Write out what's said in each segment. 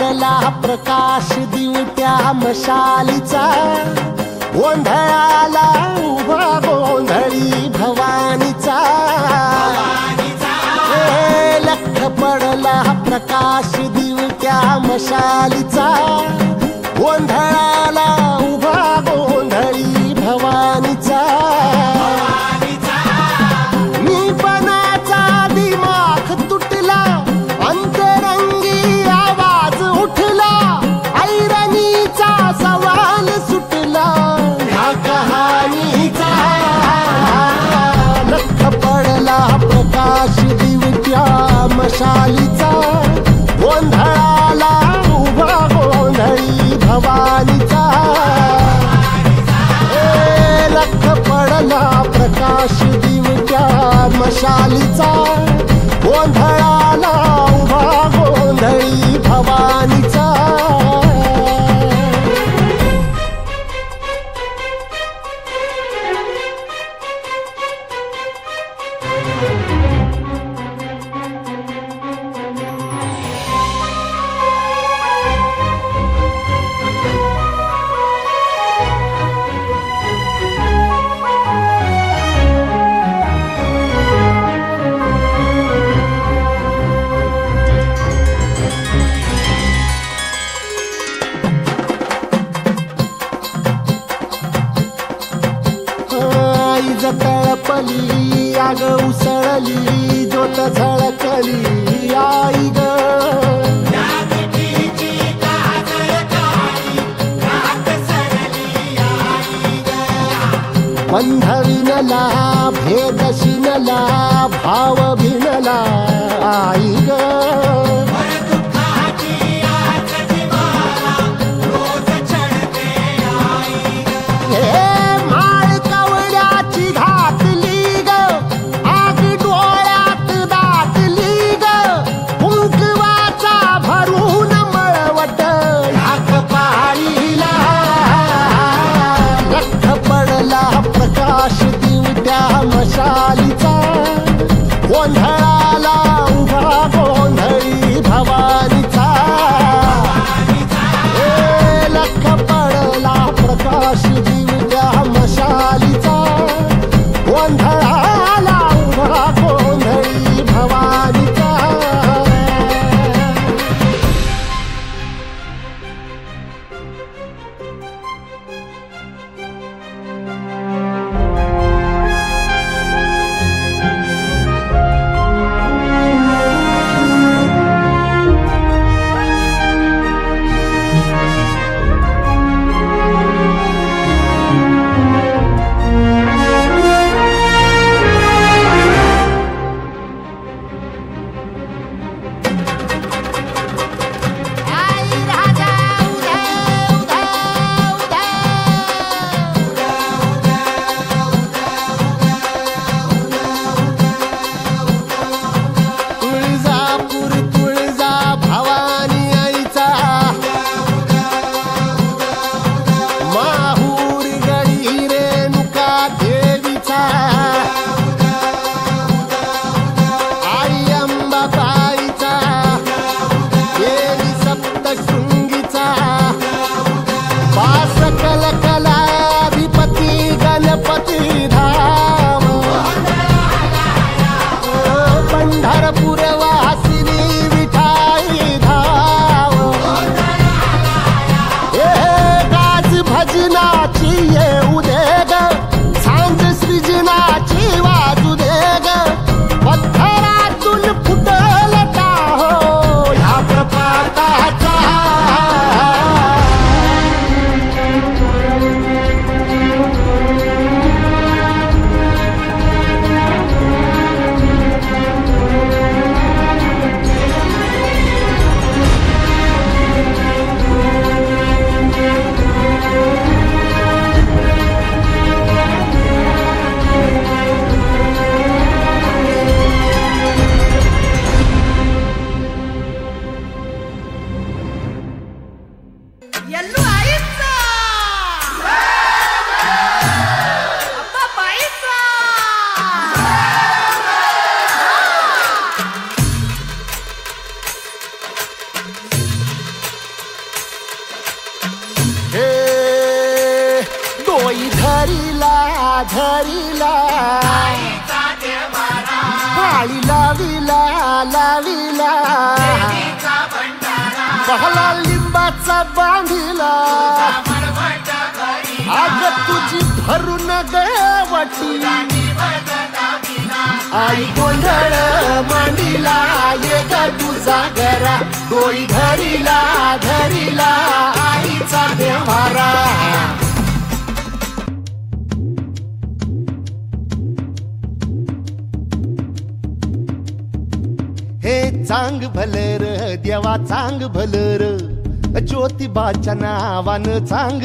पडला प्रकाश दिवट्या मशालीचा, गोंधळाला उभा गोंधळी भवानीचा। लख पडला प्रकाश दिवट्या मशालीचा, गोंधळाला उभा गोंधळी भवानीचा। मी पणाचा दिमाग तुटला, अंतरंगी आवाज उठला, ऐरणीचा सवाल सुटला ह्या कहाणीचा। लख पडला प्रकाश दिवट्या मशालीचा, गोंधळाला उभा गोंधळी भवानीचा। लख पडला प्रकाश दिवट्या मशालीचा, गोंधळाला उभा गोंधळी भवानीचा। तळपली आग उसळली, ज्योत झळकली आई ग। बंध विणला भेद शिनला, भाव भिनला आई ग। प्रकाश दिवट्या मशालीचा, गोंधळाला उभा गोंधळी भवानीचा। लख पडला प्रकाश दिवट्या मशालीचा, गोंधळाला उभा गोंधळी भवानीचा। धरिला माळी लाविला लाविला पहला लिंबाचा बांधिला आग तुझी भरून गवटी आई गोंधळ मांडीला ये ग तुझा घरा डोळी धरिला धरिला आईचा देवारा हे चांग भलर देवा चांग भलर ज्योतिबाच्या नावानं चांग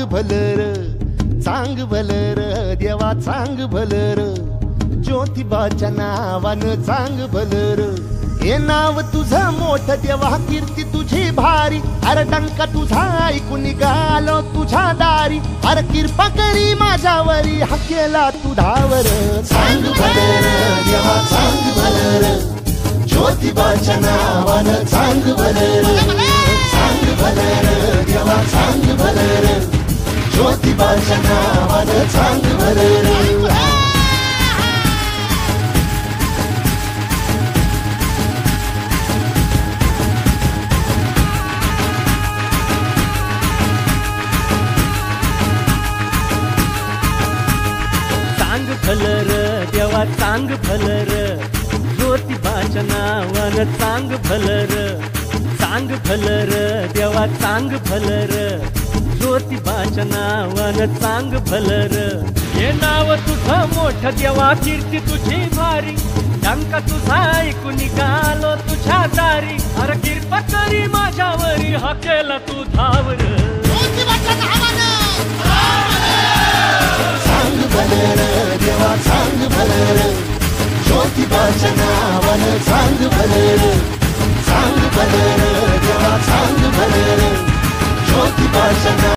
भलर देवा चांग भलर ज्योतिबाच्या नावानं चांग भलर हे नाव तुझं मोठं देवा कीर्ती तुझी भारी अरे डंका तुझा ऐकून निघालो तुझ्या दारी अरे कृपा करी माझ्यावरी हा केला तू धावर चांग भलर देवा चांग भलर ज्योतिबाच्या नावानं चांग भलर देवा चांग भलर ज्योतिबाच्या नावानं चांग भलर चांग भलर देवा चांग भलर ज्योतिबाच्या नावानं चांग भलर देवा चांग भलर ज्योतिबाच्या नावानं चांग भलर हे नाव तुझं मोठं देवा कीर्ती तुझी भारी डंका तुझा ऐकून निघालो तुझ्या दारी अरे कृपा करी माझ्यावरी हा केला तू धावर चांग भलर देवा चांग भलर ज्योतिबाच्या नावानं चांग भलर देवा चांग भलर ज्योतिबाच्या